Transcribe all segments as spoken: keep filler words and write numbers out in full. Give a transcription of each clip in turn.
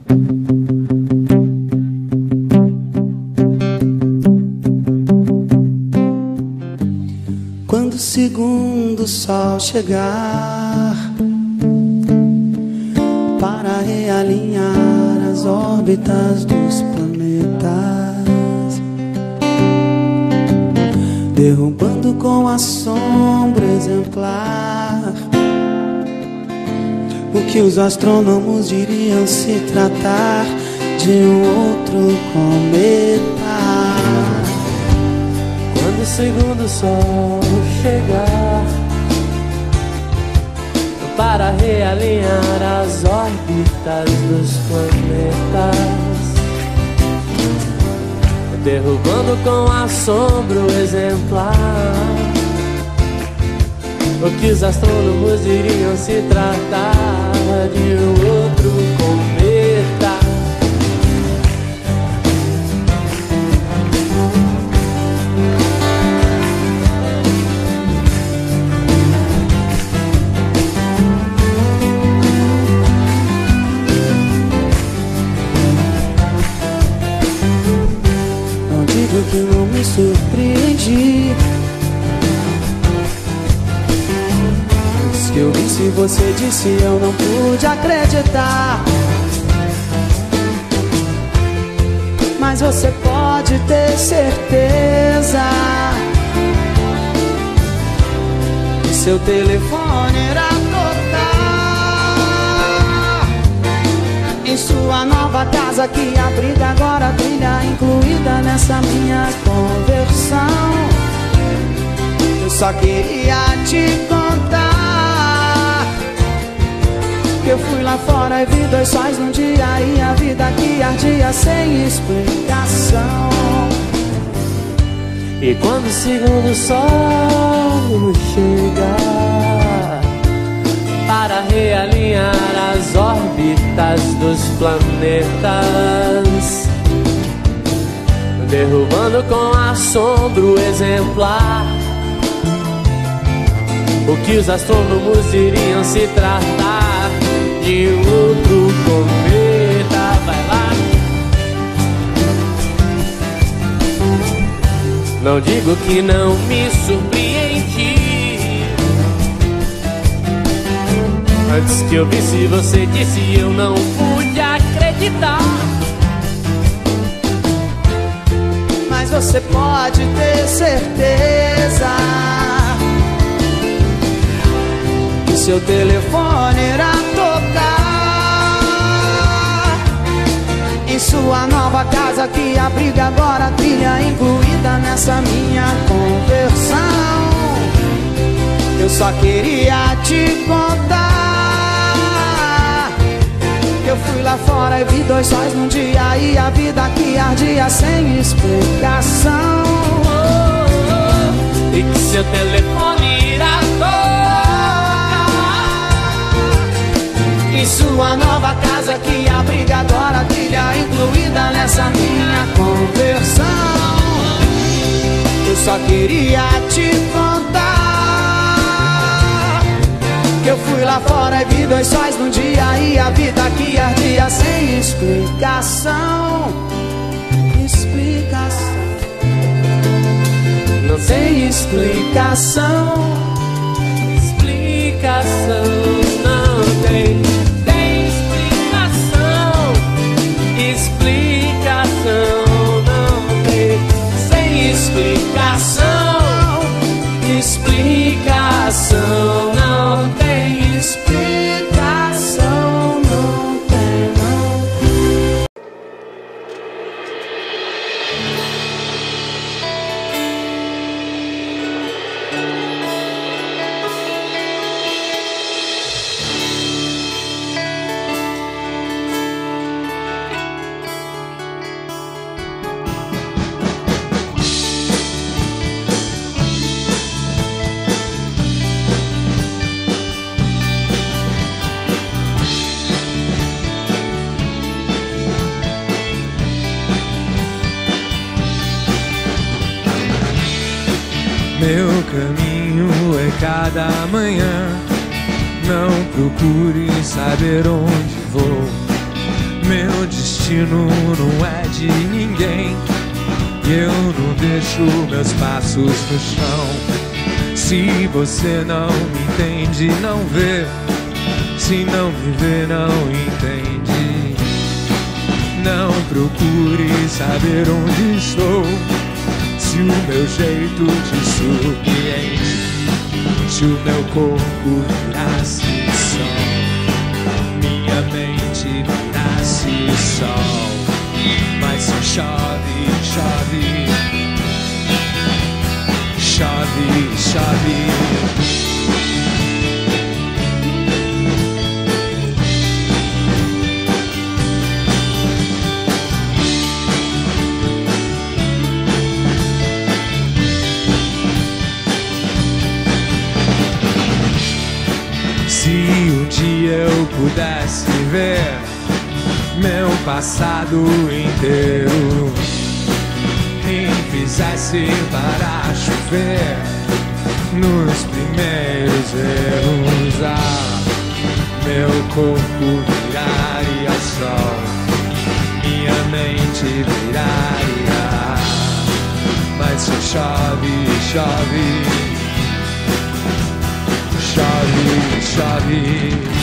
Quando o segundo sol chegar para realinhar as órbitas dos planetas, derrubando com assombro exemplar o que os astrônomos diriam se tratar de um outro cometa. Quando o segundo sol chegar para realinhar as órbitas dos planetas, derrubando com assombro exemplar o que os astrônomos diriam se tratar de um outro cometa. Não digo que não me surpreendi, que eu vi se você disse eu não pude acreditar. Mas você pode ter certeza que seu telefone irá tocar em sua nova casa que abriga agora a trilha incluída nessa minha conversão. Eu só queria te contar que eu fui lá fora e vi dois sóis num dia e a vida que ardia sem explicação. E quando o segundo sol chegar para realinhar as órbitas dos planetas, derrubando com assombro exemplar o que os astrônomos iriam se tratar de um outro cometa. Vai lá. Não digo que não me surpreendi, antes que eu visse você disse eu não pude acreditar. Mas você pode ter certeza que seu telefone irá tocar em sua nova casa que abriga agora a trilha incluída nessa minha conversão. Eu só queria te contar que eu fui lá fora e vi dois sóis num dia e a vida que ardia sem explicação. E que seu telefone irá tocar em sua nova casa que abriga agora a trilha incluída nessa minha conversão. Eu só queria te contar que eu fui lá fora e vi dois sóis num dia e a vida que ardia sem explicação. Explicação. Não tem explicação. Explicação não tem. Tem explicação. Explicação não tem. Sem explicação. Explicação não tem. Explicação não tem, não. Meu caminho é cada manhã. Não procure saber onde vou. Meu Meu destino não é de ninguém, eu não deixo meus passos no chão. Se você não me entende, não vê. Se não me vê, não entende. Não procure saber onde estou, se o meu jeito te surpreende. Se o meu corpo virasse sol, minha mente virasse sol. Mas só chove, chove, chove, chove. Se um dia eu pudesse ver meu passado inteiro e fizesse parar chover nos primeiros erros, ah, meu corpo viraria sol, minha mente viraria, mas só chove, chove, chove, chove.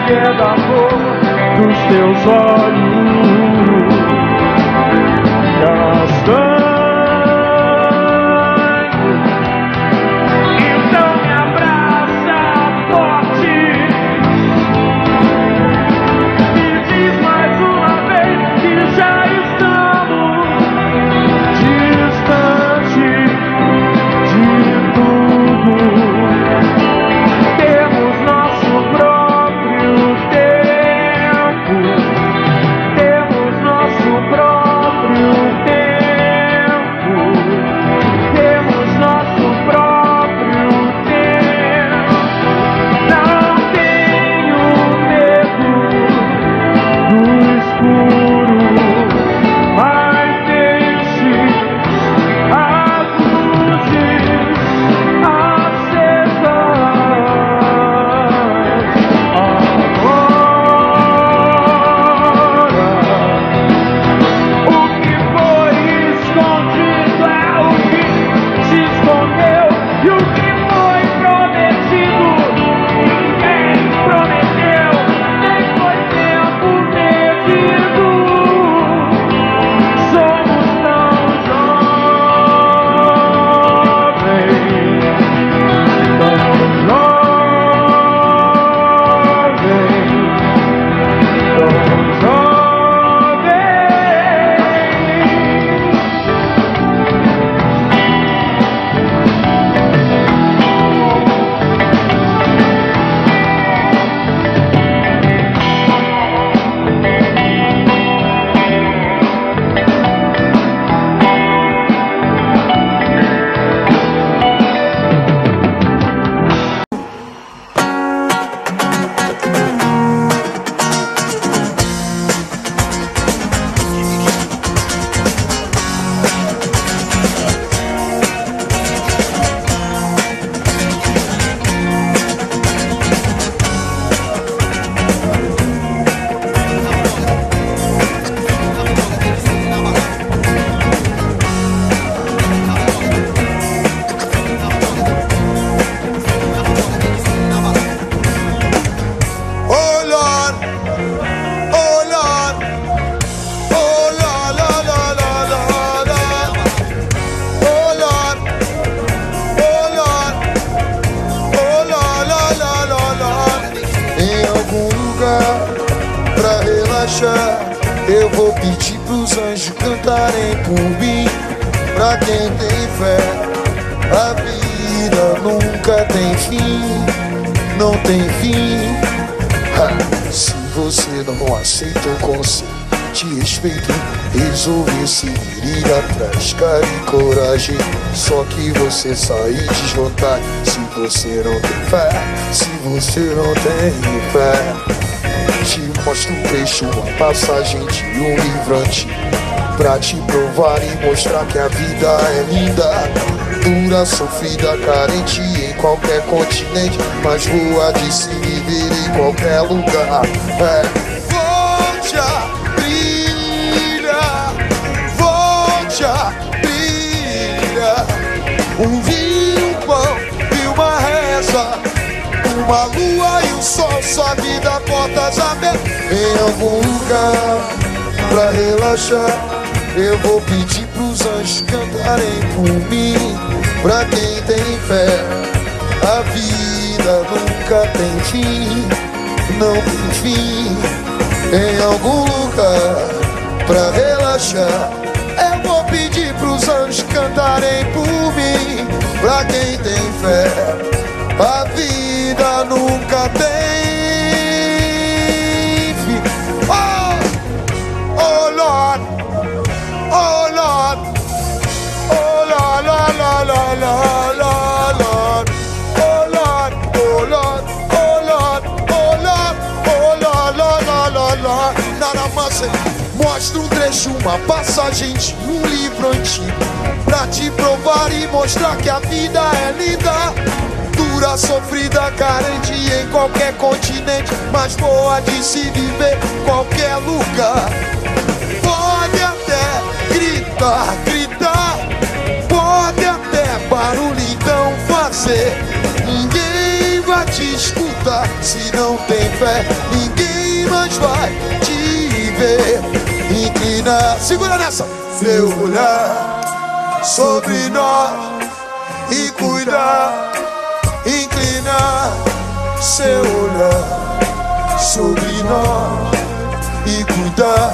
que é da cor dos teus olhos castanhos. Então me abraça forte, me diz mais uma vez que já estamos distante de tudo. Temos nosso próprio tempo, temos nosso próprio tempo, temos nosso próprio tempo. Não tenho medo do escuro, mas deixe as luzes acesas. Agora, o que foi escondido é o que se escondeu, e o que foi prometido ninguém prometeu, nem foi tempo medido. Somos tão jovens, tão jovens, tão eu vou pedir pros anjos cantarem por mim. Pra quem tem fé, a vida nunca tem fim, não tem fim. Ha, se você não aceita o conselho, te respeito, resolvi seguir atrás, cara e coragem. Só que você sair desvantagem se você não tem fé, se você não tem fé. Te mostro um trecho, uma passagem de um livro antigo, pra te provar e mostrar que a vida é linda, dura, sofrida, carente em qualquer continente, mas boa de se viver em qualquer lugar. É. Volte a brilhar, volte a brilhar. Um vinho, um pão e uma reza, uma lua e um sol, sua vida portas abertas. Em algum lugar pra relaxar, eu vou pedir pros anjos cantarem por mim. Pra quem tem fé, a vida nunca tem fim, não tem fim. Em algum lugar pra relaxar, eu vou pedir pros anjos cantarem por mim. Pra quem tem fé, a vida nunca tem fim. Oh, oh Lord, oh Lord, oh Lord, Lord, Lord, Lord, Lord, Lord, oh Lord, oh Lord, oh Lord, oh Lord, oh Lord, Lord, Lord, Lord, Lord. Nada mais. Mostra um trecho, uma passagem de um livro antigo, pra te provar e mostrar que a vida é linda, dura, sofrida, carente em qualquer continente, mas boa de se viver em qualquer lugar. Pode até gritar, gritar, pode até barulho então fazer, ninguém vai te escutar. lutar. Se não tem fé, ninguém mais vai te ver. Inclinar, segura nessa. Seu olhar sobre nós e cuidar. Inclinar seu olhar sobre nós e cuidar.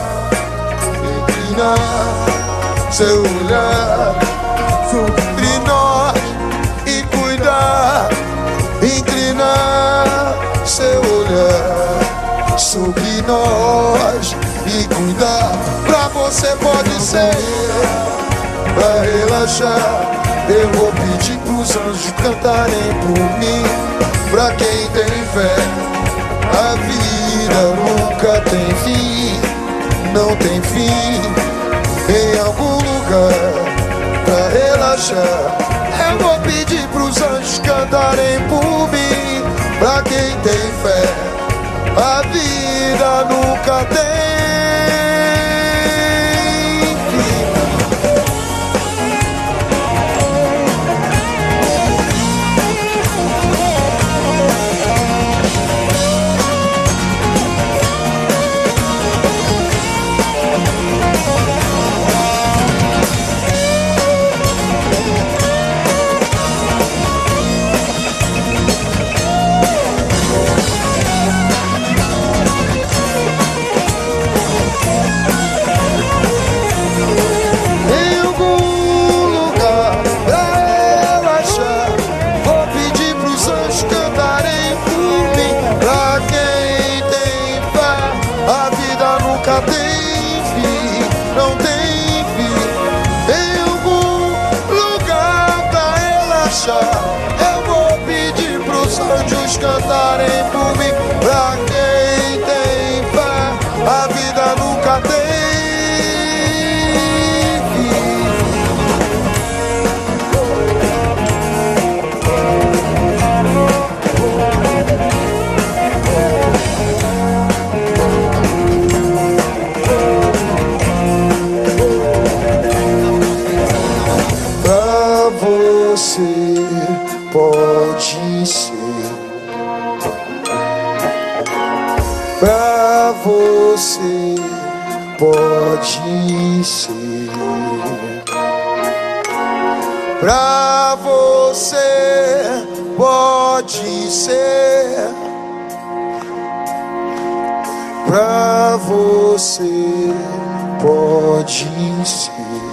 Inclinar seu olhar sobre nós e cuidar. Inclinar seu olhar sobre nós e cuidar. Pra você pode ser, pra relaxar. Eu vou pedir pros anjos cantarem por mim. Pra quem tem fé, a vida nunca tem fim. Não tem fim. Em algum lugar pra relaxar, eu vou pedir pros anjos cantarem por mim. Pra quem tem fé, a vida nunca tem. Eu vou pedir pros anjos cantarem por mim. Pra quem tem fé, a vida nunca tem pra você. Pode ser pra você, pode ser pra você, pode ser pra você, pode ser.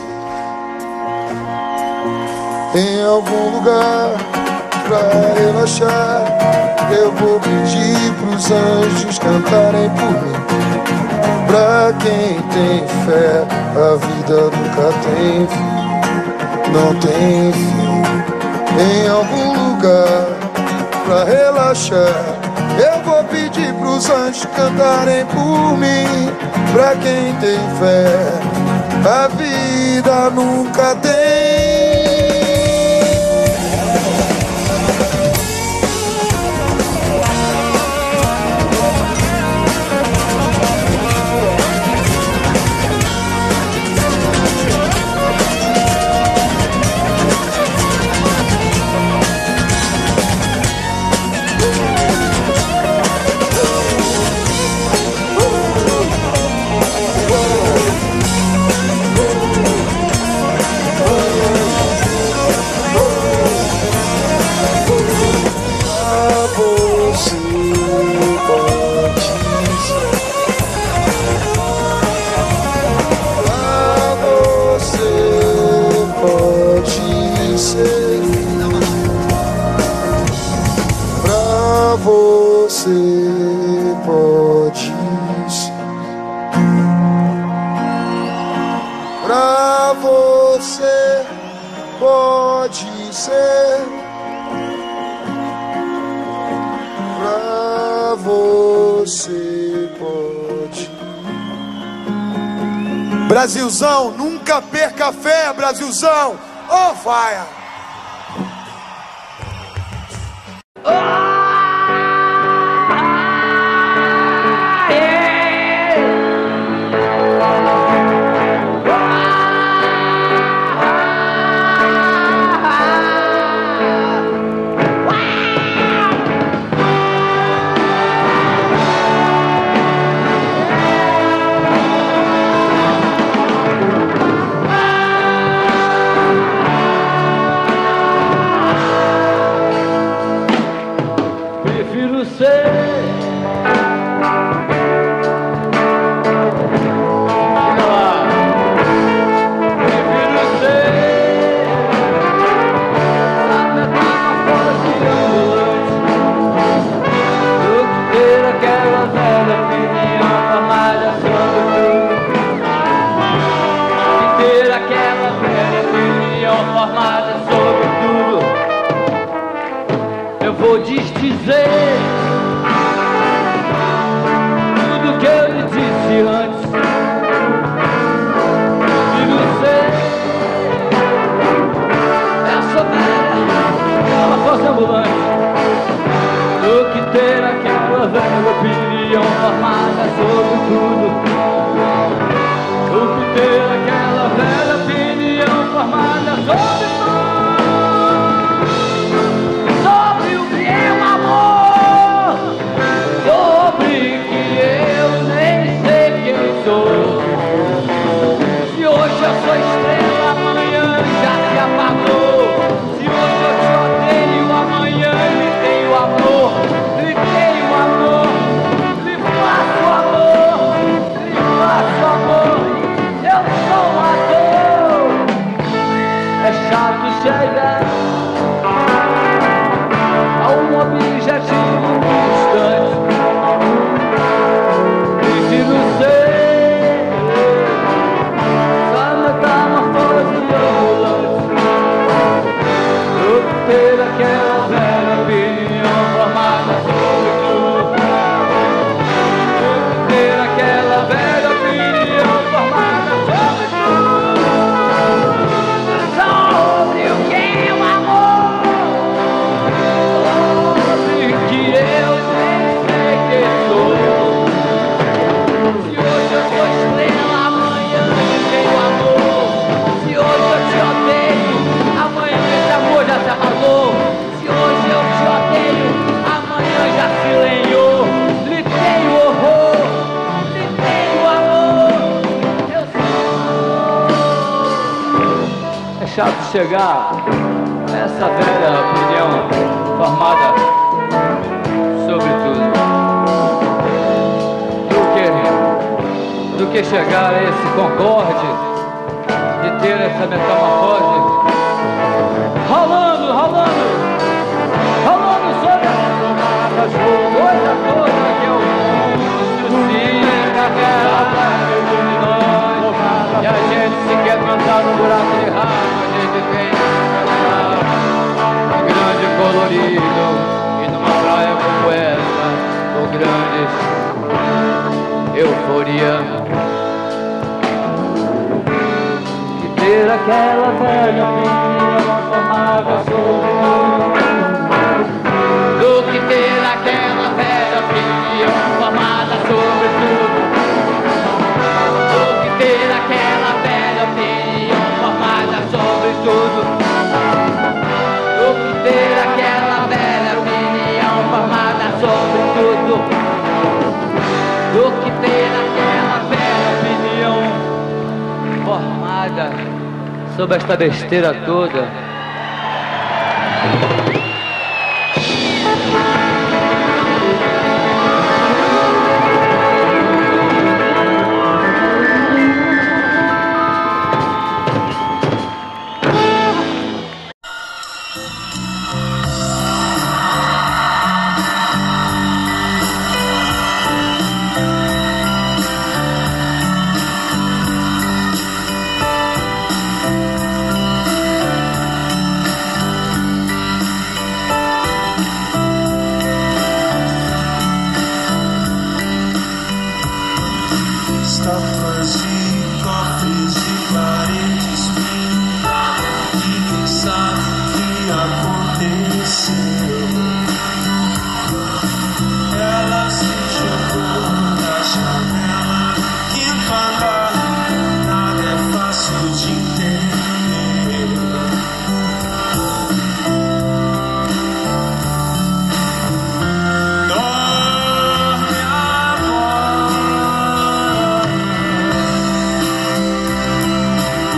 Em algum lugar pra relaxar, eu vou pedir pros anjos cantarem por mim. Pra quem tem fé, a vida nunca tem fim. Não tem fim. Em algum lugar pra relaxar, eu vou pedir pros anjos cantarem por mim. Pra quem tem fé, a vida nunca tem. Você pode ser pra você, pode ser pra você, pode. Brasilzão, nunca perca a fé, Brasilzão. Oh, fire! desdizer tudo que eu lhe disse antes. E você essa velha, ela fosse ambulante, do que ter aquela velha opinião formada sobre tudo. Do que ter aquela velha opinião formada sobre tudo. Sobre o que é o amor, sobre que eu nem sei quem sou. Se hoje eu sou estrela, amanhã já se apagou. Se hoje eu te odeio, amanhã lhe tenho amor. Lhe tenho amor, lhe faço amor, lhe faço amor. Eu sou um ator. É chato chegar a um objetivo distante. Preciso ser só metamorfose ambulante. Eu ter aquela velha opinião formada sobre tudo. Eu ter aquela velha opinião formada sobre tudo. Sobre o que é o amor, sobre que eu nem sei quem sou. Se hoje eu sou estrela, amanhã eu tenho amor. Se hoje eu te odeio, amanhã esse amor já se apagou. Se hoje eu te odeio, amanhã já se lenhou. Lhe tenho horror, lhe tenho amor. Eu sou. É chato chegar nessa velha opinião formada sobre tudo. Do que, do que chegar a esse concorde de ter essa metamorfose rolando, rolando, rolando sobre a coisa toda que é o mundo suscita aquela praga de nós. E a gente se quer cantar no buraco de rabo, a gente vem um grande colorido. E numa praia como essa, com grande euforia. E ter aquela velha opinião formada sobre tudo. Do que ter aquela velha opinião formada sobre tudo. Do que ter aquela velha opinião formada sobre tudo. Do que ter aquela velha opinião formada sobre tudo. Do que ter aquela velha opinião formada sobre esta besteira toda. Estafas e cofres e paredes frias, ninguém sabe o que aconteceu. Ela se jogou da janela, quinto andar, nada é fácil de entender. Dorme agora.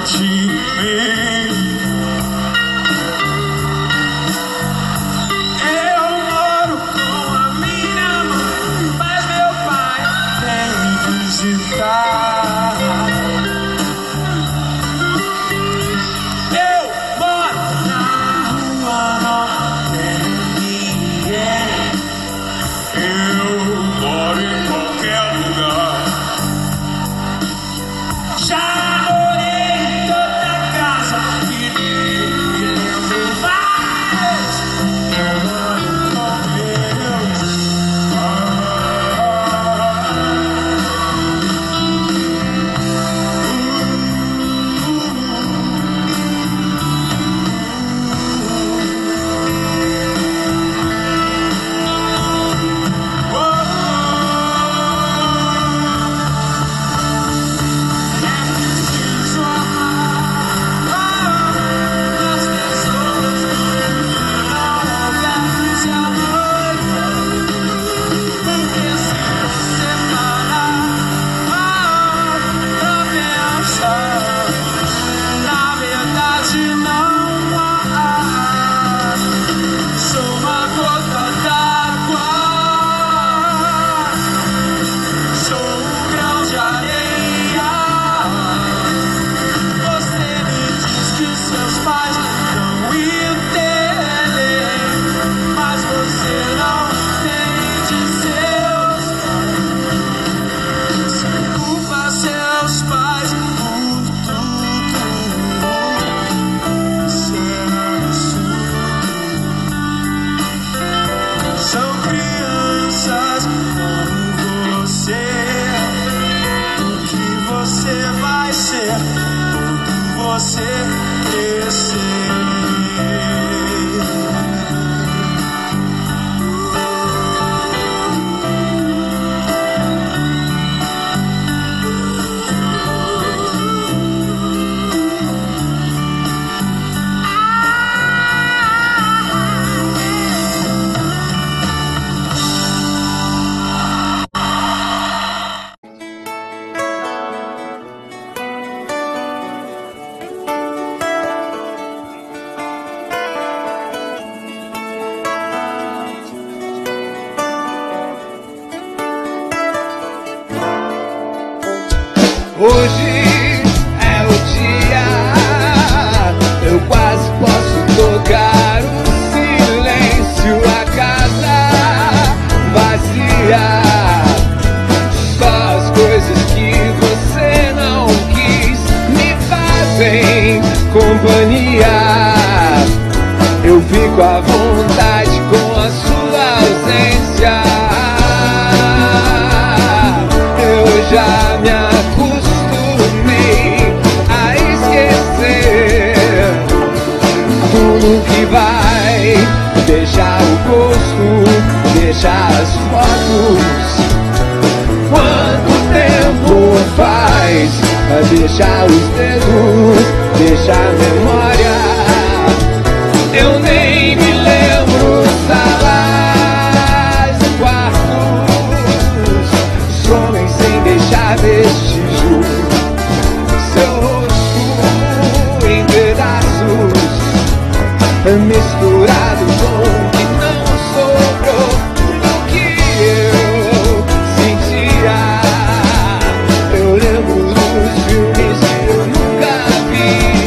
de mim. Eu moro com a minha mãe, mas meu pai vem visitar. Eu moro na rua, não tem ninguém. Eu moro em qualquer lugar. Já morei em toda casa e nem lembro mais. Eu moro com Deus. Na verdade não há. Sou uma gota d'água. Sou um grão de areia. Você me diz que seus pais não entendem, mas você não entende seus pais. Você culpa seus pais por tudo. Isso é absurdo. São crianças como você. O que você vai ser quando você crescer? Hoje é o dia, eu quase posso tocar o silêncio, a casa vazia. Só as coisas que você não quis me fazem companhia. Eu fico à vontade com a sua ausência. Eu já me acostumei a esquecer tudo que vai deixar o gosto, deixar as fotos. Quanto tempo faz pra deixar os dedos, deixar a memória? Eu nem me lembro, salas e quartos somem sem deixar vestígio. Seu rosto em pedaços, misturado com o que não sobrou do que eu sentia. Eu lembro dos filmes que eu nunca vi,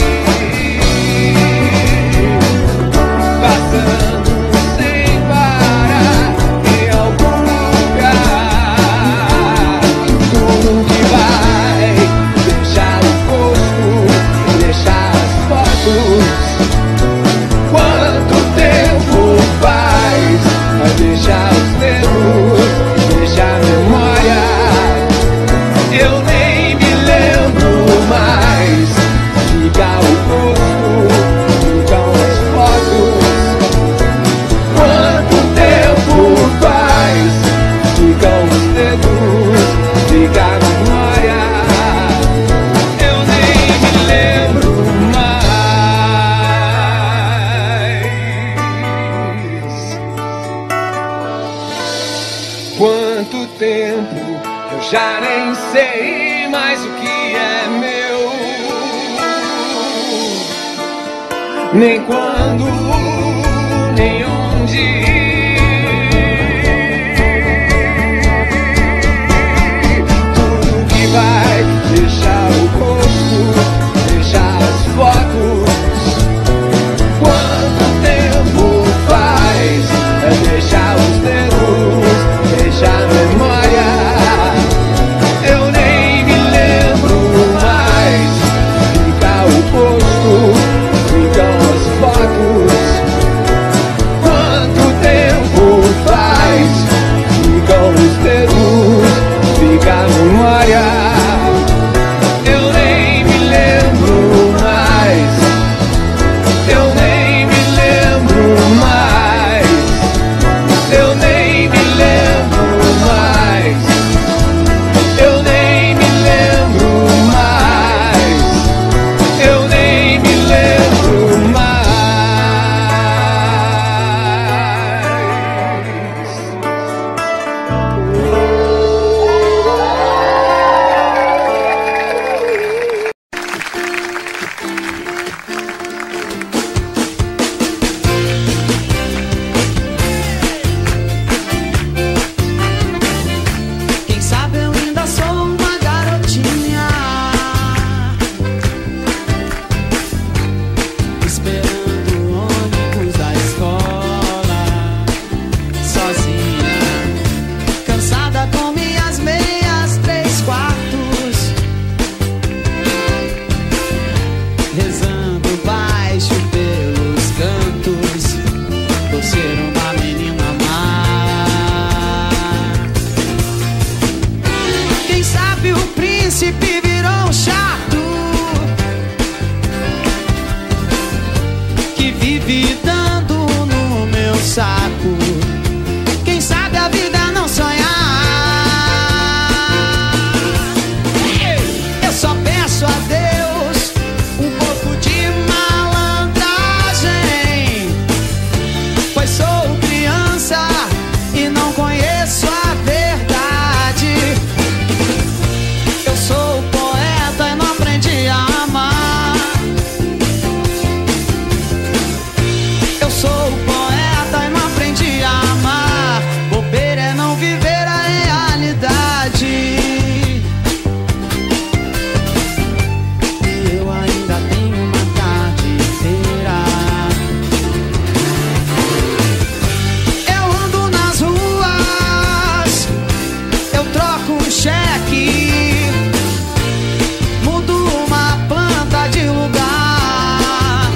passando sem parar em algum lugar. Tudo que vai deixar o gosto, deixar as fotos. Quanto tempo faz pra deixar os dedos, deixar a memória? Eu nem me lembro mais. Fica o gosto, ficam as fotos. Quanto tempo faz? Ficam os dedos, fica a memória. Eu nem me lembro mais. Quanto tempo, eu já nem sei mais o que é meu. nem quando, nem onde ir. Tudo que vai deixar o corpo, deixar as fotos. Quanto tempo faz? É deixar os dedos, deixar a memória. Eu nem me lembro mais. Fica o posto, ficam as fotos. Quanto tempo faz? Ficam os dedos, fica a memória. Eu nem me lembro mais. Eu nem me lembro mais. Eu nem me lembro mais. Eu nem me lembro mais. Eu nem me lembro mais. Quem sabe eu ainda sou uma garotinha, esperando o ônibus da escola, sozinha, cansada com minhas meias três quartos, rezando baixo pelos cantos, por ser uma menina má. Quem sabe o príncipe virou um chato que vive dando no meu saco. Quem sabe a vida não sonhar. Eu só peço a Deus um pouco de malandragem, pois sou criança e não conheço a verdade. Eu sou poeta e não aprendi a amar. Eu sou poeta e não aprendi a amar. Bobeira é não viver a realidade. E eu ainda tenho uma tarde inteira. Eu ando nas ruas, eu troco um cheque, mudo uma planta de lugar.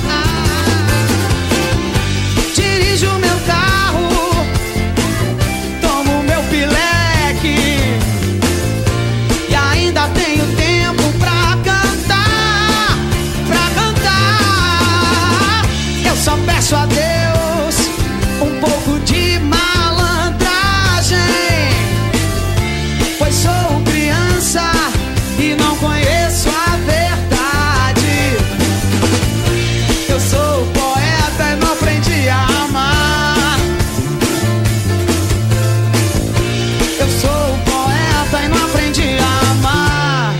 Dirijo meu carro, tomo meu pileque e ainda tenho tempo pra cantar, pra cantar. Eu só peço a Deus um pouco de malandragem, pois sou criança e não conheço a verdade. Eu sou poeta e não aprendi a amar. Eu sou poeta e não aprendi a amar.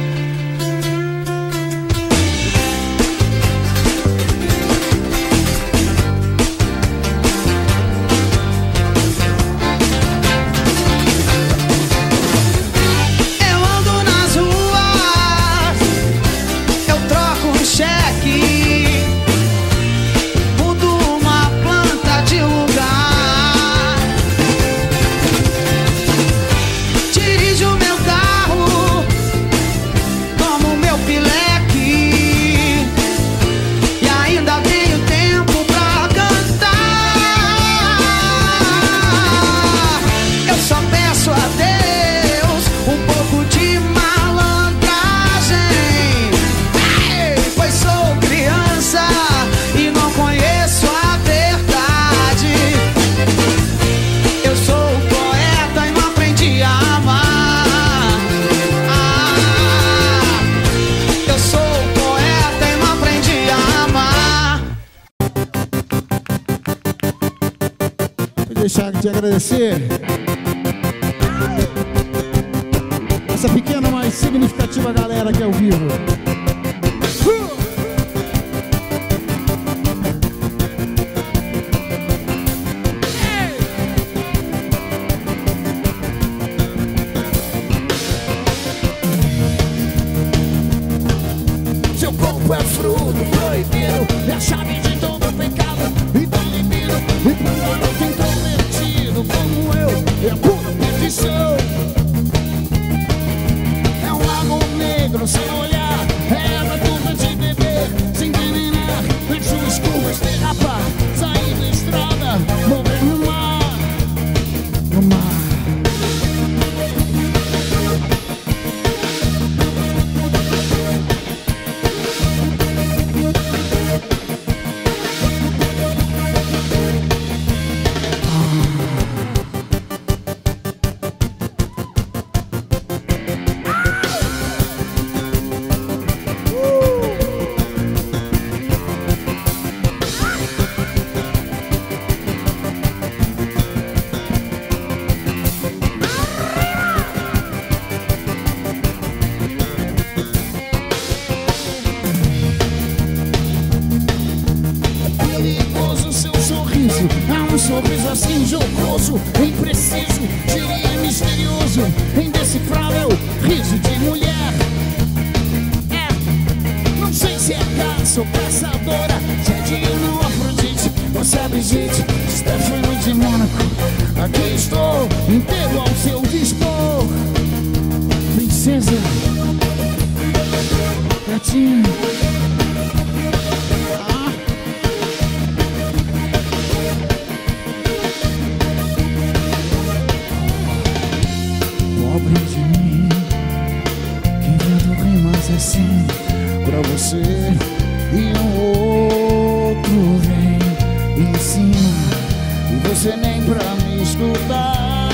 Eu ando nas ruas, eu troco um cheque, mudo uma planta de lugar. Dirijo meu carro, tomo meu pileque e ainda tenho tempo pra cantar. Eu só peço a Deus um pouco de malandragem, ei, pois sou criança e não conheço a verdade. Eu sou poeta e não aprendi a amar. Ah, eu sou poeta e não aprendi a amar. Vou deixar de agradecer essa pequena, mas significativa galera aqui ao vivo. no mar. Há um sorriso assim jocoso, impreciso, diria misterioso, indecifrável, riso de mulher. É, não sei se é caça ou caçadora, se é Diana ou Afrodite, ou se é Brigitte, Stefano de Mônaco. Aqui estou, inteiro ao seu dispor. Princesa, gatinha. Pobre de mim, querendo rimas assim pra você, e um outro vem em cima e você nem pra me escutar.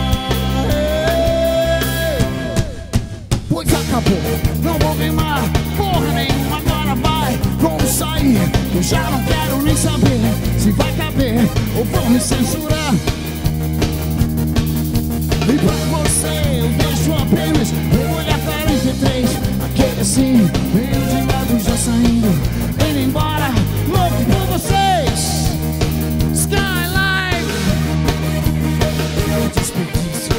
Pois acabou, não vou rimar porra nenhuma, agora vai, como sair? Eu já não quero nem saber se vai caber ou vão me censurar. E pra você eu deixo apenas o olhar quarenta e três, aquele assim, meio de lado já saindo, indo embora, louco por vocês. Skyline, que desperdício.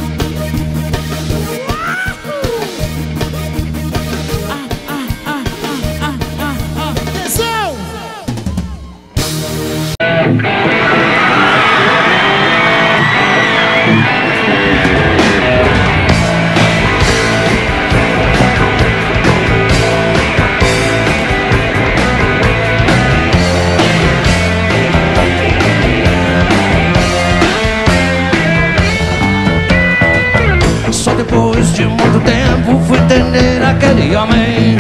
Ah, ah, ah, ah, ah, ah, ah. Atenção! Só depois de muito tempo fui entender aquele homem.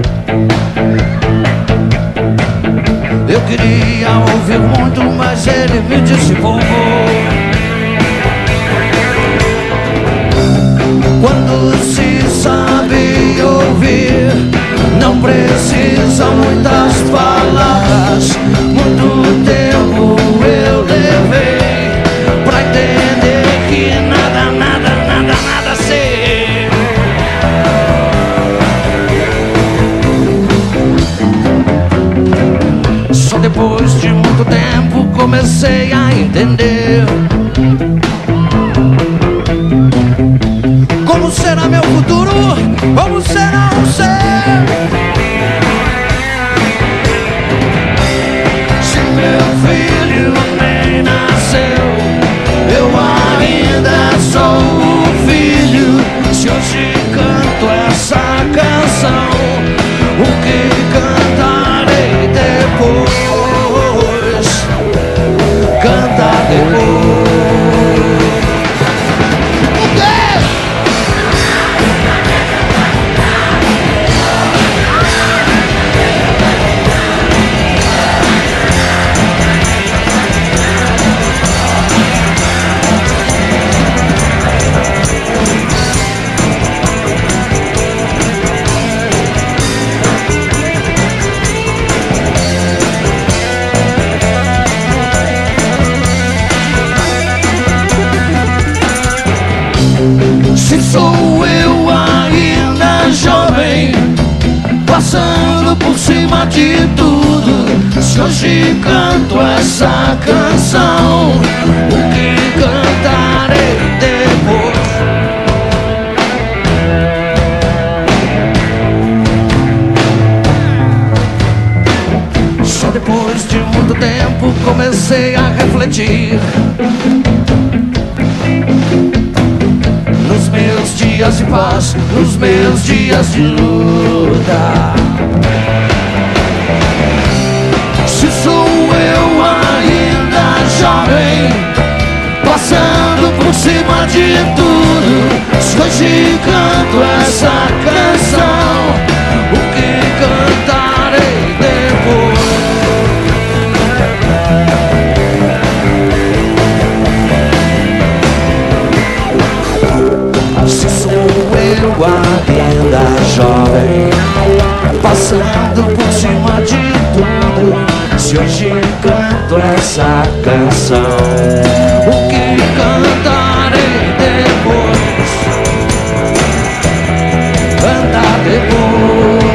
Eu queria ouvir muito, mas ele me disse pouco. Quando se sabe ouvir, não precisa muitas palavras. Muito tempo eu levei pra entender que nada, nada, nada, nada sei. Só depois de muito tempo comecei a entender como será meu futuro, como será o ser. Se meu filho nem nasceu, eu ainda sou o filho. Se hoje canto essa canção, o que cantarei depois? Cantar depois. Se sou eu ainda jovem, passando por cima de tudo, se hoje canto essa canção, o que cantarei depois? Só depois de muito tempo comecei a refletir. Nos meus dias de paz, nos meus dias de luta, se sou eu ainda jovem, passando por cima de tudo. Se hoje canto essa canção, o que cantarei depois? Se sou eu a lenda jovem, passando por cima de tudo. Se hoje canto essa canção, o que cantarei depois? Cantar depois.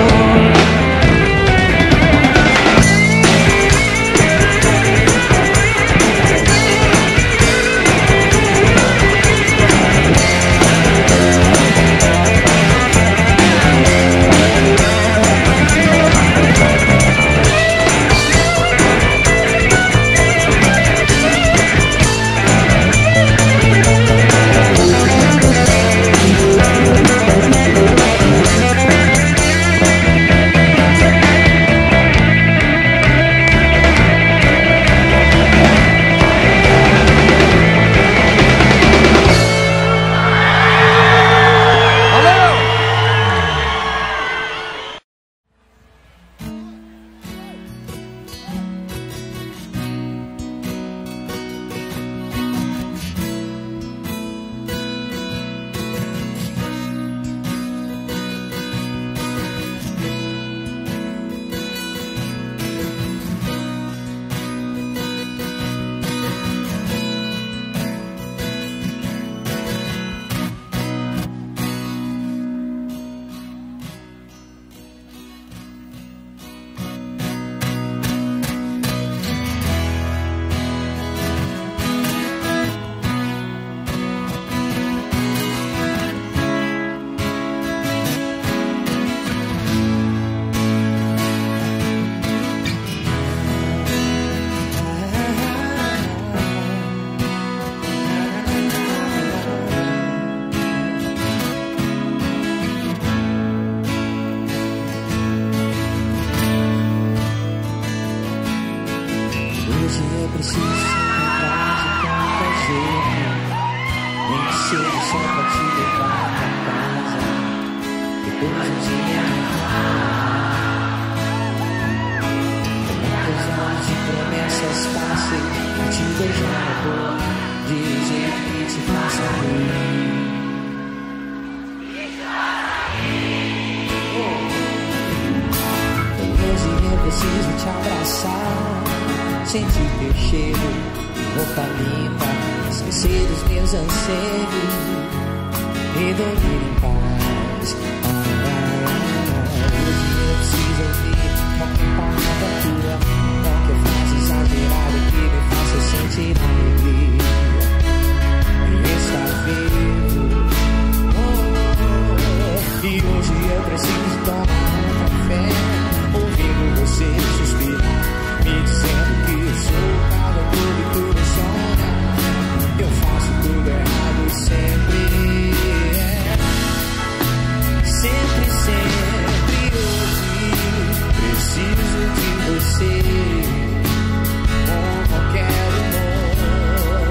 Com qualquer humor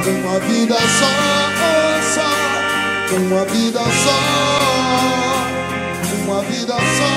Uma vida só, só, uma vida só, uma vida só.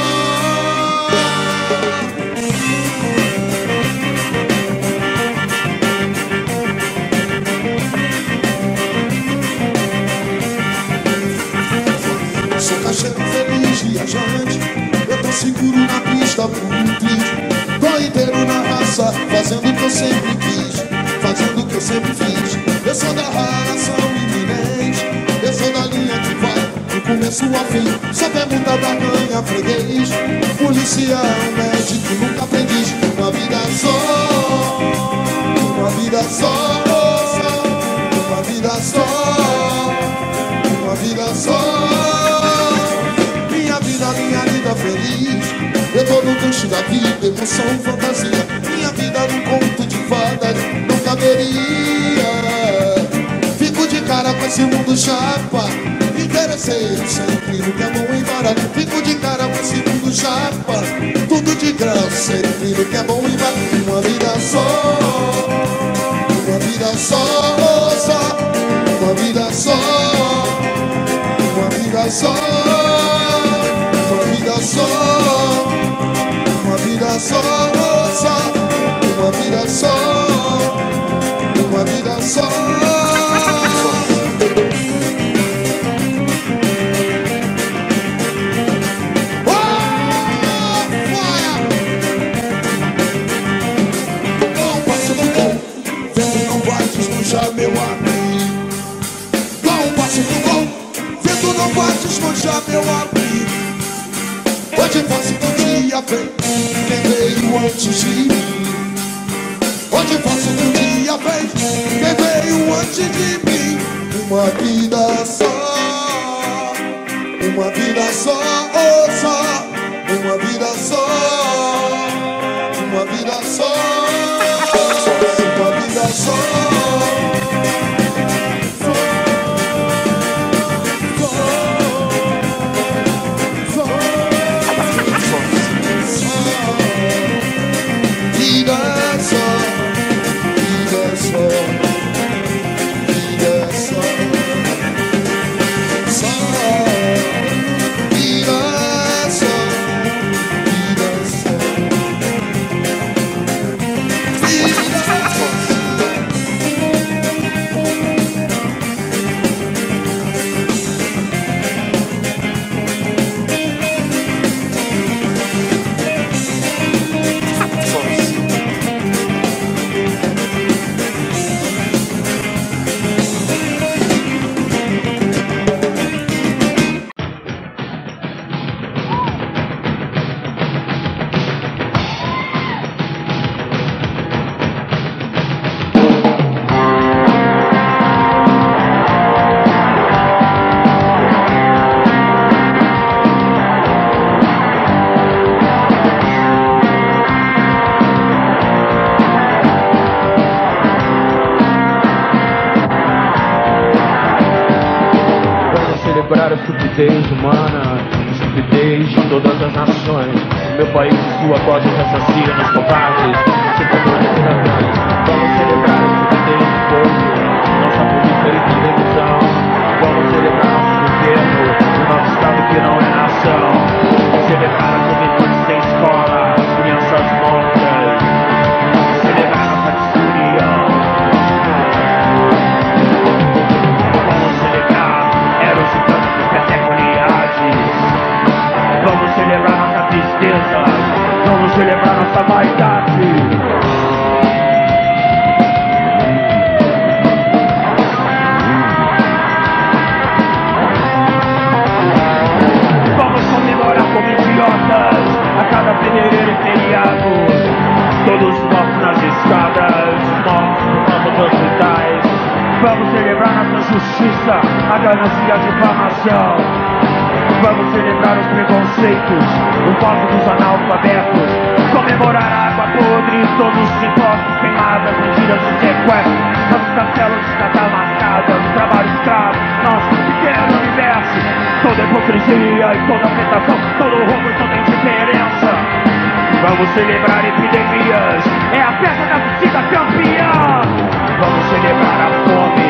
Sou caixeiro feliz, viajante, eu tô seguro na pista, muito triste. Tô inteiro na raça, fazendo o que eu sempre quis, fazendo o que eu sempre fiz. Eu sou da raça iminente, eu sou da linha que vai do começo ao fim. Só pergunta da manhã, freguês, policial, médico, nunca aprendiz. Uma vida só, uma vida só, só, uma vida só, uma vida só. Minha vida, minha vida feliz, eu tô no gancho da vida, emoção, fantasia. Minha vida num conto de fadas não caberia. Fico de cara com esse mundo chapa, interesseiro sempre no que é bom e barato. Fico de cara com esse mundo chapa, tudo de graça, sempre no que é bom e barato. Uma vida só, uma vida só, só, uma vida só, uma vida só, uma vida só, uma vida só, só, uma vida só, uma vida só. Desmanchar meu abrigo, dá um passo pro gol, vento não vai desmanchar meu abrigo. Hoje faço do dia vem quem veio antes de mim. Hoje faço do dia vem quem veio antes de mim. Uma vida só, uma vida só, oh, só, uma vida só, uma vida só, uma vida só. Celebrar a estupidez humana, estupidez de todas as nações. Meu país e sua voz assassinos, covardes, setores cidadãos. Vamos celebrar a estupidez do povo, nossa polícia e televisão. Vamos celebrar nosso governo, o nosso estado que não é nação. Celebrar a juventude sem escola, as crianças mortas. Celebrar nossa discussão. Vamos celebrar Eros e Tânicos, categoriades. Vamos celebrar nossa tristeza, vamos celebrar nossa vaidade. Vamos comemorar como idiotas a cada fevereiro e feriado. Todos mortos nas estradas, mortos por nossos hospitais. Vamos celebrar nossa justiça, a ganância e a difamação. Vamos celebrar os preconceitos, o voto dos analfabetos. Comemorar a água podre, todos os impostos, queimadas, mentiras e sequestros. Nossos castelos de catar marcadas, trabalho escravo, nosso pequeno universo. Toda hipocrisia e toda afetação, todo roubo e toda indiferença. Vamos celebrar epidemias, é a festa da torcida campeã. Vamos celebrar a fome,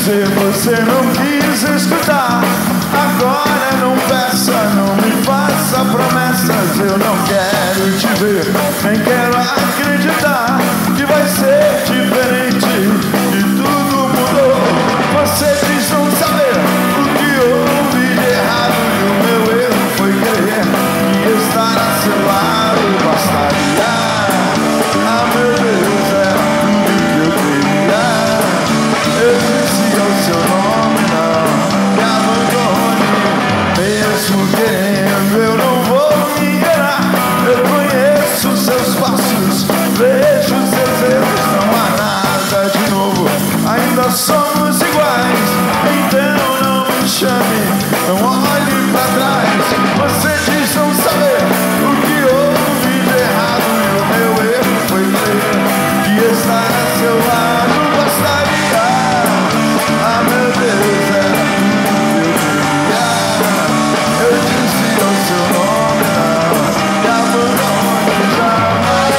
dizer, você não quis escutar. Agora não peça, não me faça promessas. Eu não quero te ver, nem quero acreditar que vai ser diferente, que tudo mudou. Você diz não saber o que houve de errado, e o meu erro foi crer que estar a seu lado bastaria. Ah, meu Deus, era tudo que eu queria. Eu disse ao seu nome, não me abandone. Mesmo querendo, eu não vou me enganar. Eu conheço seus passos, vejo seus erros. Não há nada de novo, ainda somos iguais. Então não me chame, não olhe pra trás. Você diz não saber o que houve de errado, e o meu erro foi crer que estar a seu lado bastaria. Ah, meu Deus, era tudo que eu queria. Eu disse ao seu nome, não me abandone jamais.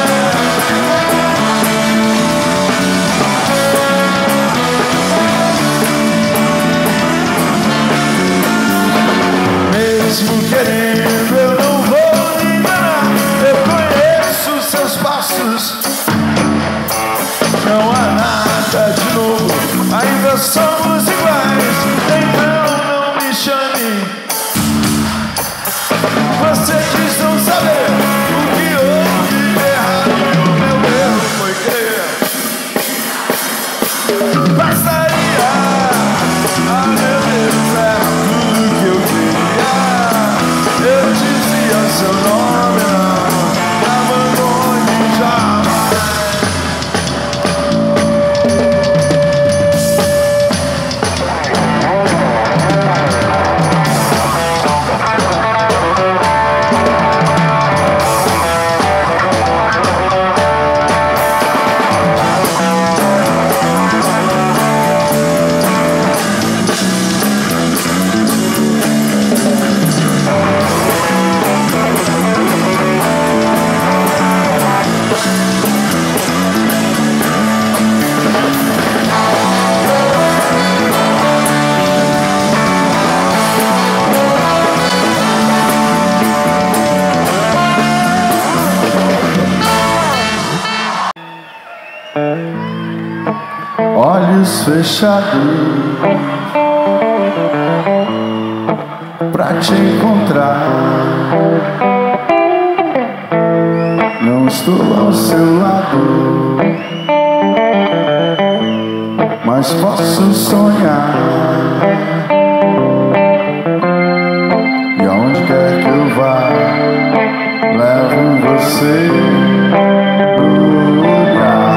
Mesmo querendo, eu não vou me enganar. Eu conheço seus passos, não há nada de novo, ainda somos iguais. Então não me chame. Você diz não saber o que houve de errado, e o meu erro foi crer. Bastaria. Ah, meu Deus, era tudo que eu queria. Eu dizia seu nome, não me abandone jamais. Olhos fechados pra te encontrar. Não estou ao seu lado, mas posso sonhar. E aonde quer que eu vá, levo você pro lugar.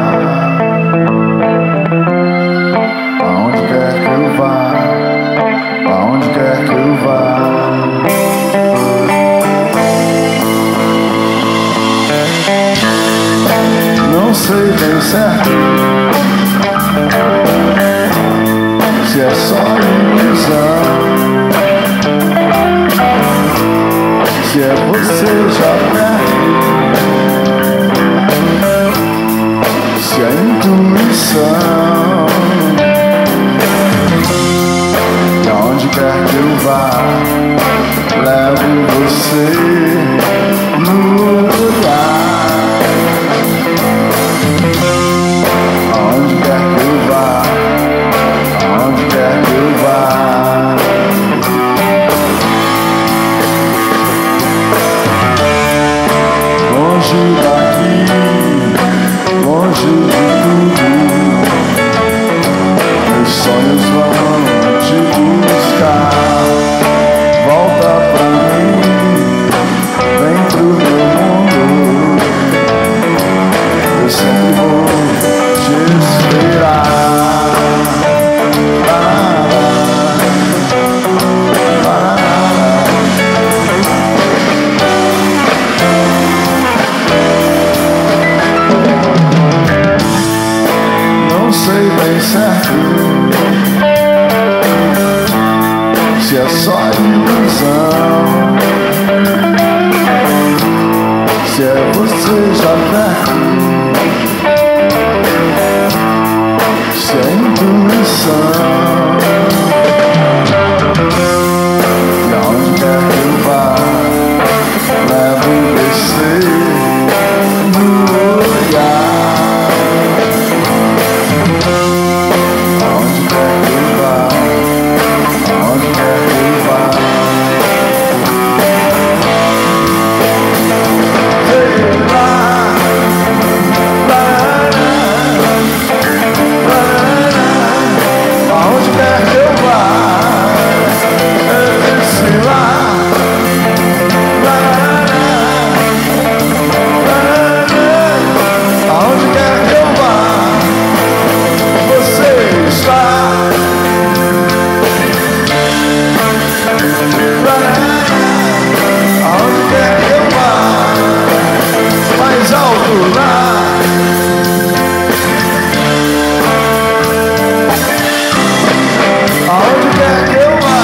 Aonde quer que eu vá, aonde quer que eu vá. Não sei bem certo se é só ilusão, se é você já perto, se é intuição. Aonde quer que eu vá, levo você no lugar. Aonde quer que eu vá, aonde quer que eu vá. Longe daqui, longe de tudo, meus sonhos vão te buscar. Volta pra mim, vem pro meu mundo. Eu sempre vou te esperar. Não sei bem certo se é só ilusão, se é você já perto, se é intuição. E aonde quer que eu vá, levo você no olhar. Aonde quer que eu vá, aonde quer que eu vá. Sei lá, lá, lá, lá, aonde quer que eu vá, sei lá. Aonde quer que eu vá, você está. Aonde quer que eu vá, mais alto lá. Aonde quer que eu vá.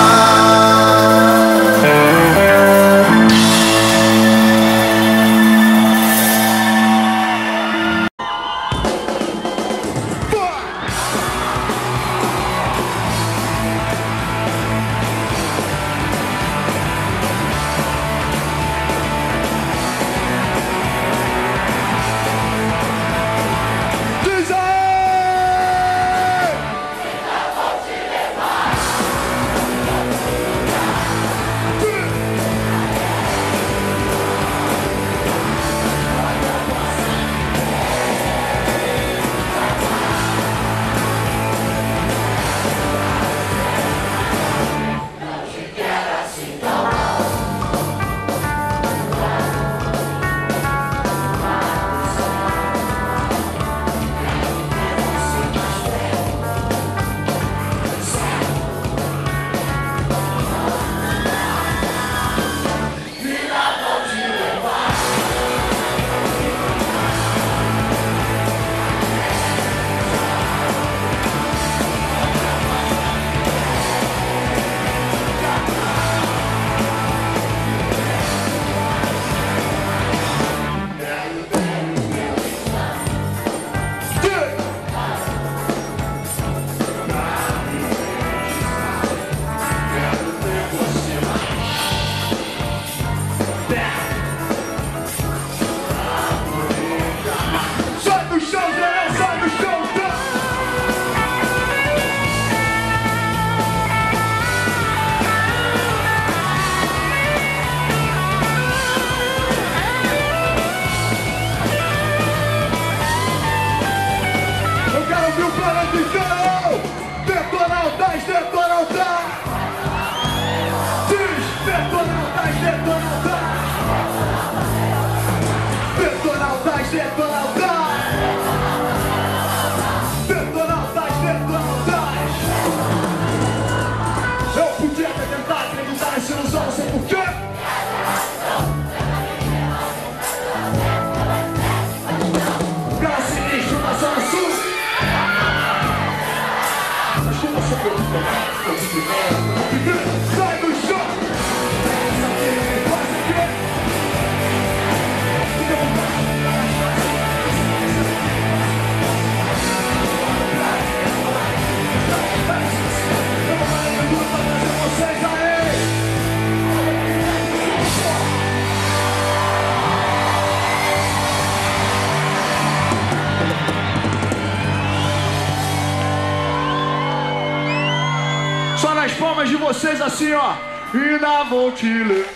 Só nas palmas de vocês assim, ó. E ainda vou te levar.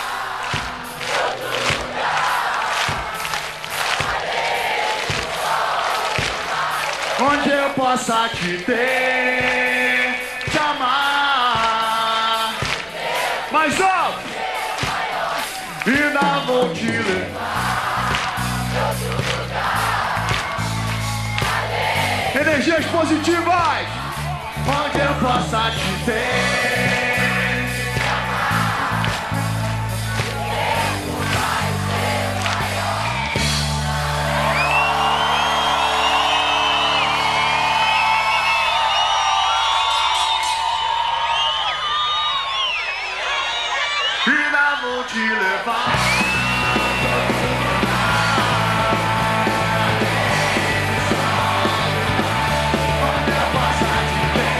Onde eu possa te ter, te amar. Mais alto. E ainda vou te levar. Energias positivas. Onde eu possa te ter. Ainda vou te levar. Onde eu possa te ter.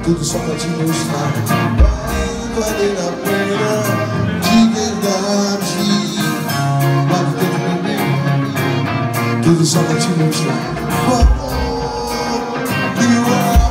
tudo só pra te mostrar. Vai valer a pena, de verdade. Vale tanto beber, tudo só pra te mostrar. O amor e o amor.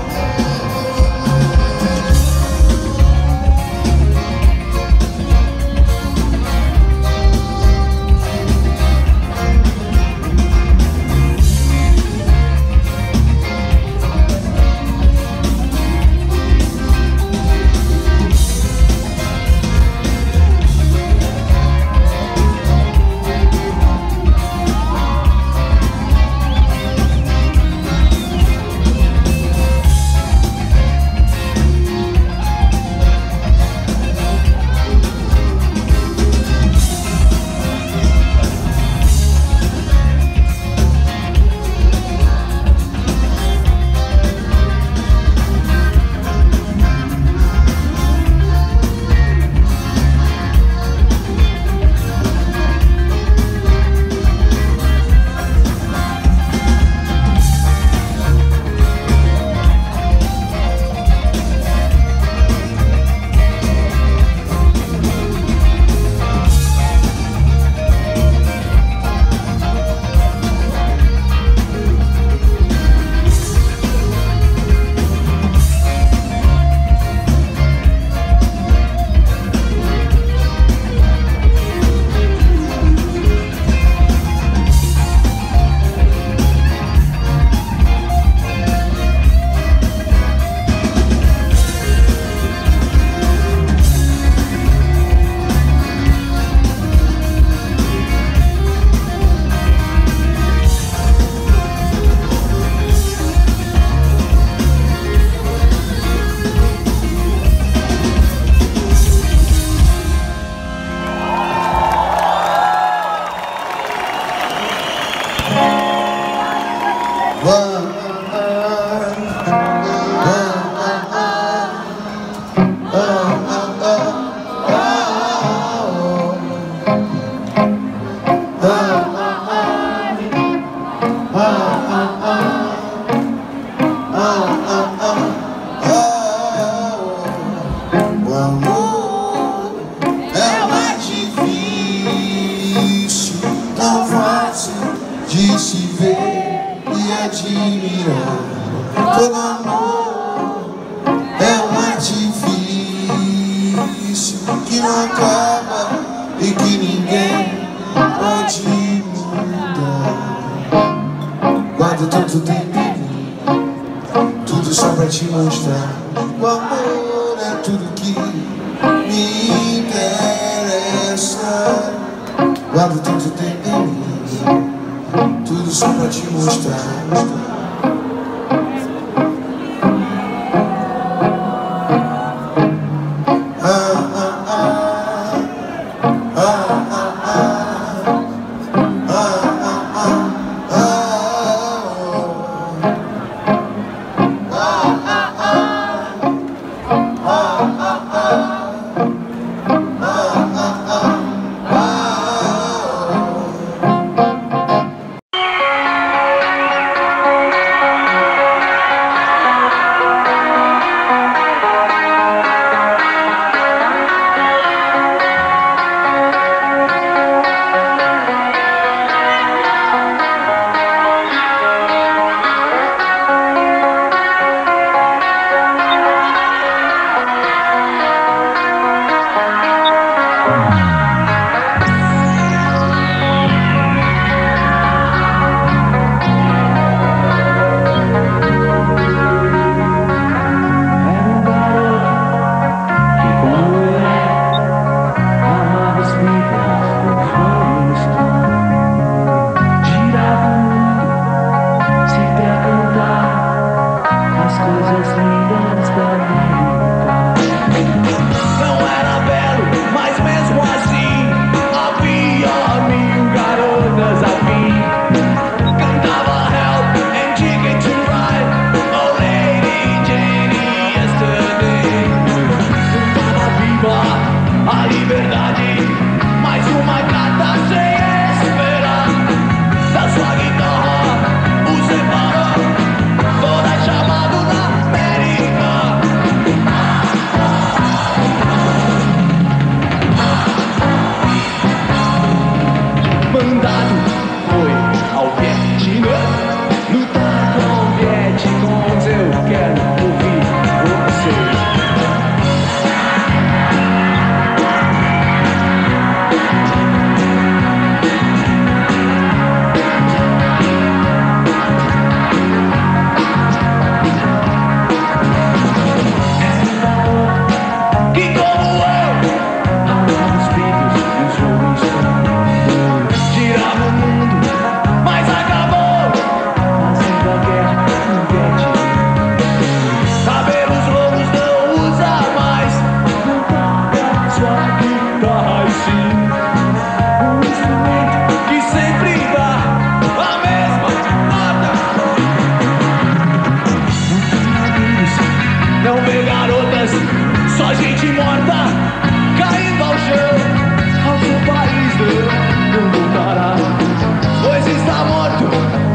não vê garotas, só gente morta caindo ao chão. Ao seu país não voltará, pois está morto.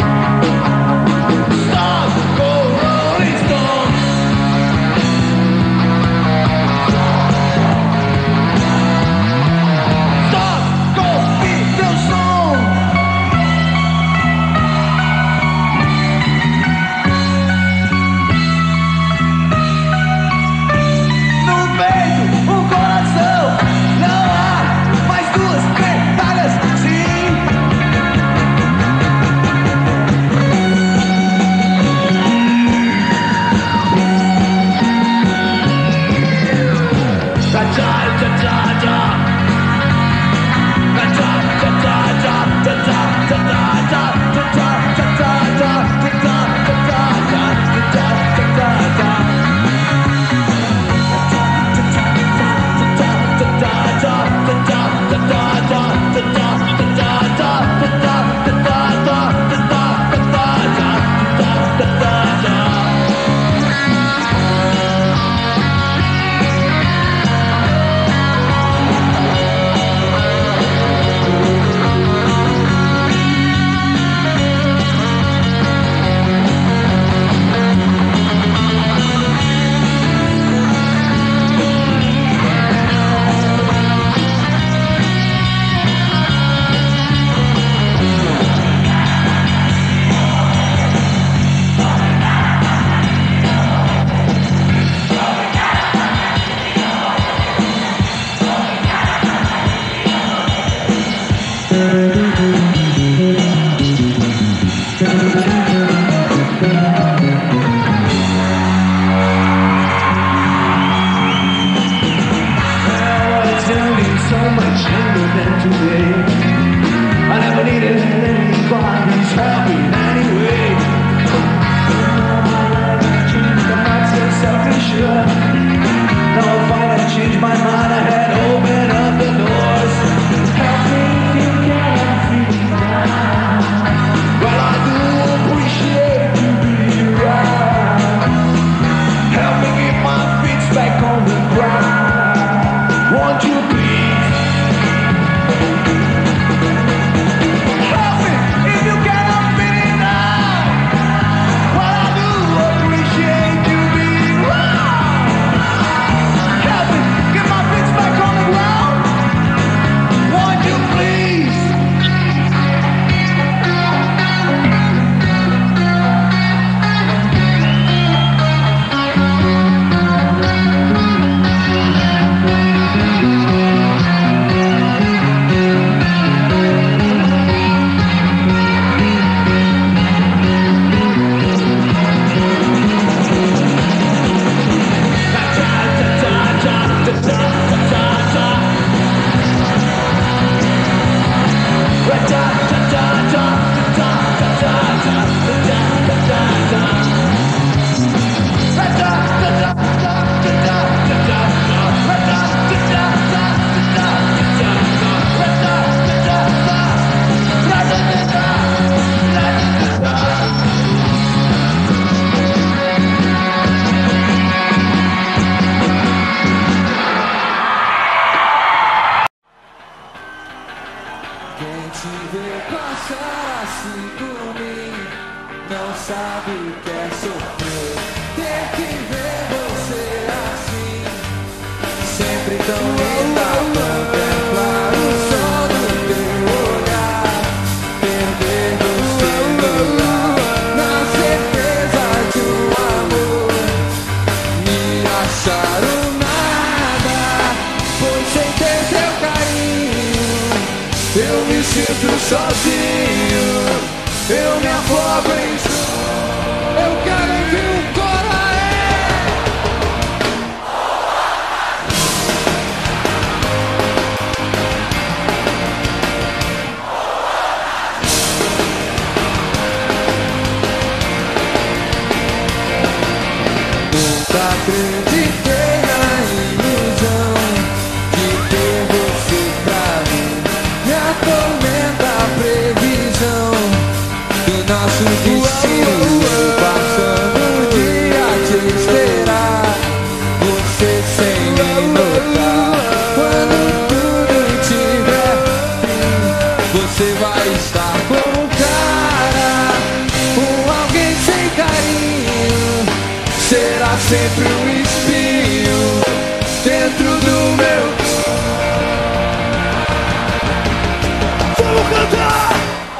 Stop, go Rolling Stone. Stop, go Beatles. Nosso destino passando sempre um espinho dentro do meu. Vamos cantar!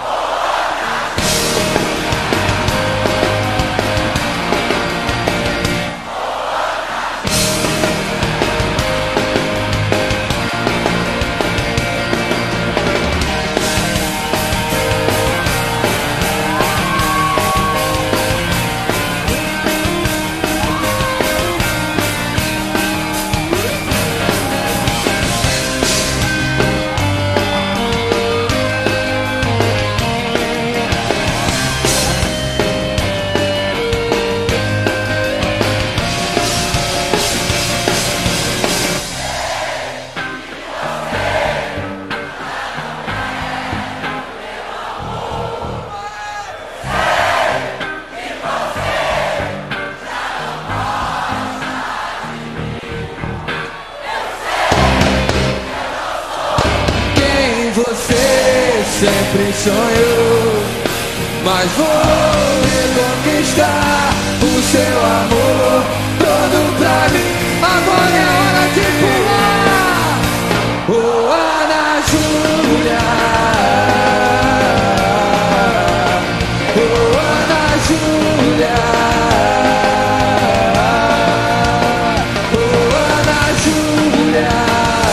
Sempre sonhou, mas vou reconquistar o seu amor todo pra mim. Agora é hora de pular. Oh, Ana Júlia, oh, Ana Júlia, oh, Ana Júlia.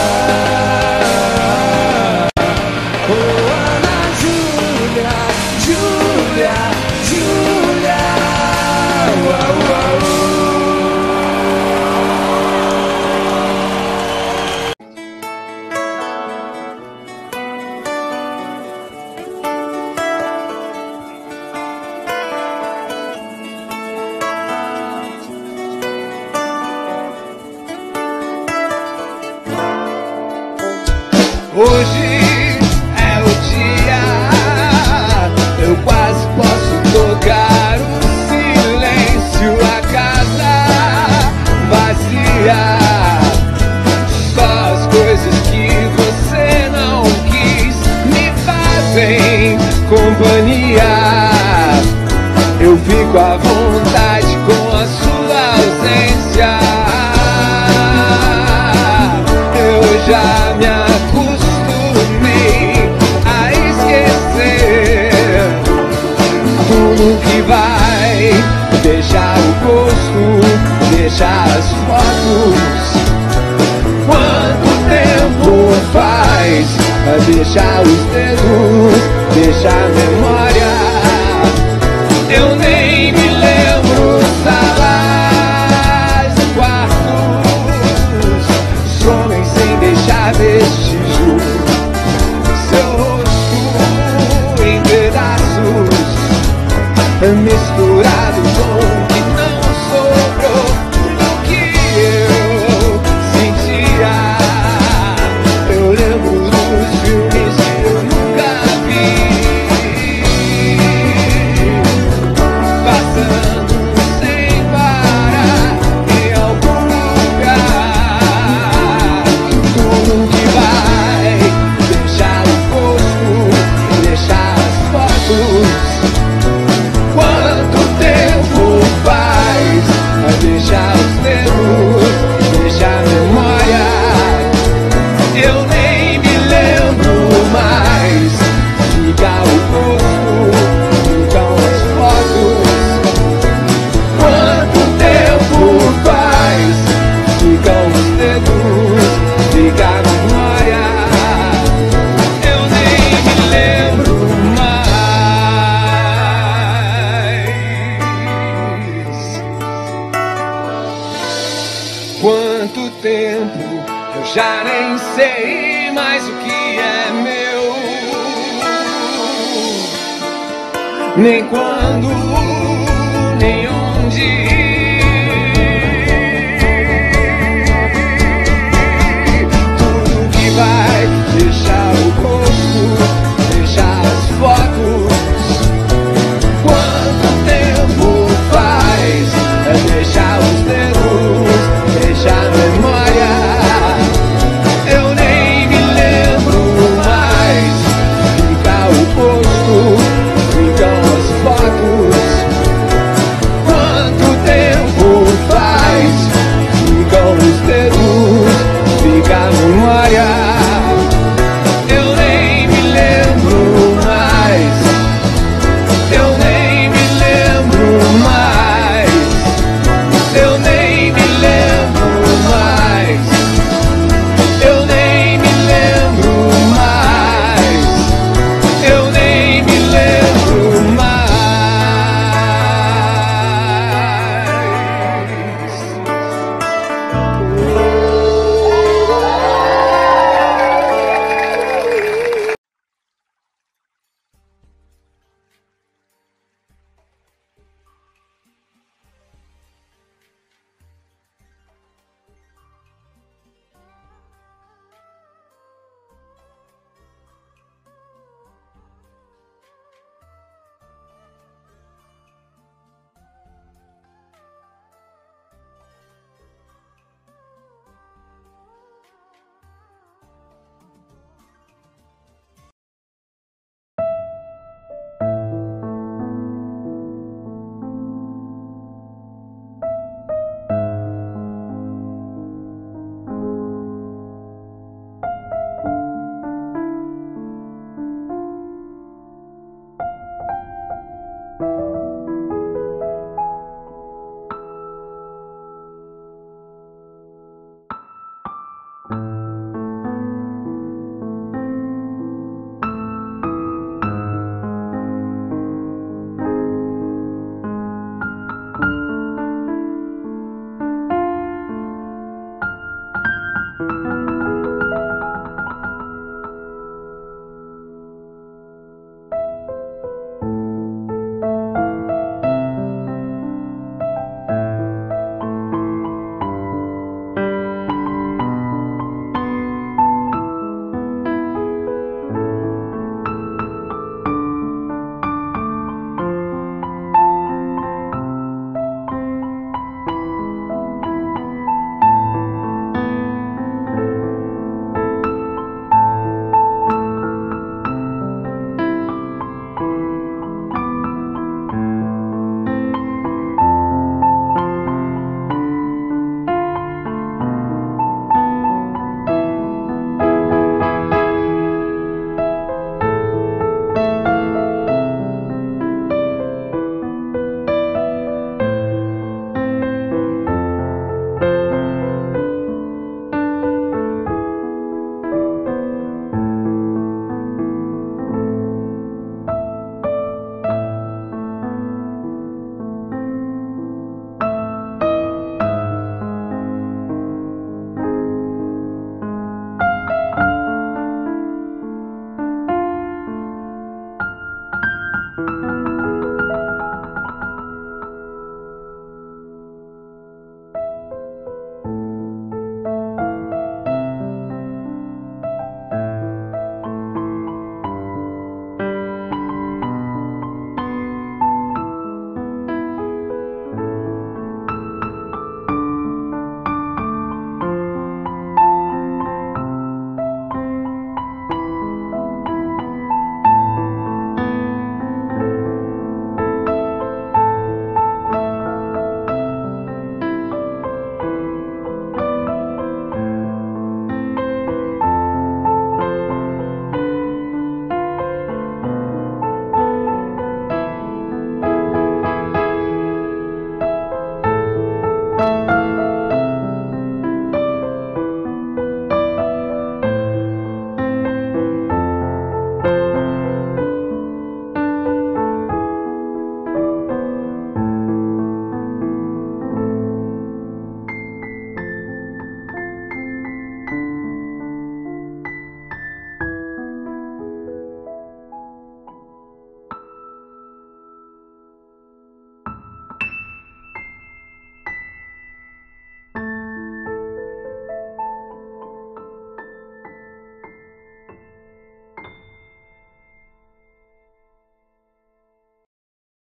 Hoje é o dia, eu quase posso tocar o silêncio, a casa vazia. Só as coisas que você não quis me fazem companhia. Eu fico à vontade com a sua ausência. Eu já me acostumei a esquecer tudo que vai deixar o gosto, deixar as fotos. Quanto tempo faz deixar os dedos, deixar a memória? Eu nem me lembro salas e quartos, somem sem deixar vestígio. Seu rosto em pedaços, misturado com o que não sobrou do que eu sentia. Eu lembro dos filmes que eu nunca vi, passando sem parar em algum lugar. Tudo que vai deixar o gosto, deixar as fotos. Quanto tempo faz deixar os dedos, deixar a memória? Eu nem me lembro mais. Fica o rosto, ficam as fotos. Quanto tempo faz? Ficam os dedos, fica a memória. Eu nem me lembro mais. Quanto tempo eu já nem sei mais o que é meu, nem quando, nem onde. Tudo que vai deixar o rosto, deixar as fotos. Quanto tempo faz deixar os dedos, deixar a memória? Eu nem me lembro mais. Fica o rosto, ficam as fotos. nunca